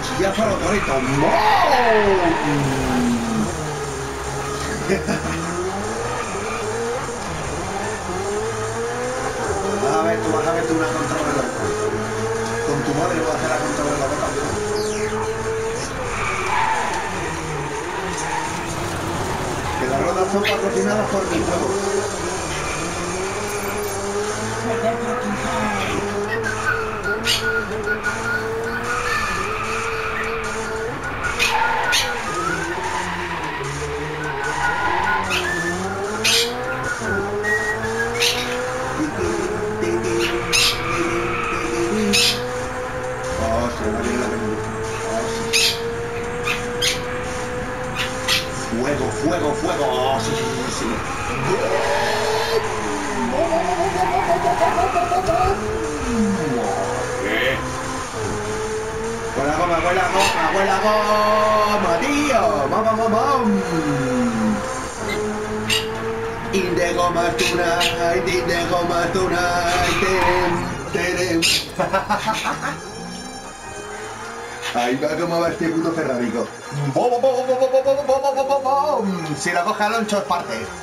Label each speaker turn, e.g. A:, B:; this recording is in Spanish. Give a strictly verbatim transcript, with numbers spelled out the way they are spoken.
A: cuchillazo a los doritos. ¡Wow! Vas a ver, tú vas a ver tú una contrarreloj. Con tu madre vas a hacer la contrarreloj también. Que las ruedas son patrocinadas por mi juego. Oh, se me viene la película. Oh, sí. Fuego, fuego, fuego. Oh, sí, sí, sí, sí. ¿Qué? Huele a goma, huele a goma, huele a goma, tío. Vamos, vamos, vamos. In the goma tonight, in the goma tonight. Terem, terem. Ahí va cómo va este puto Ferrarico. ¡Bom, bom, bom, bom, bom, bom, bom, bom! Si lo coge Alonso es parte.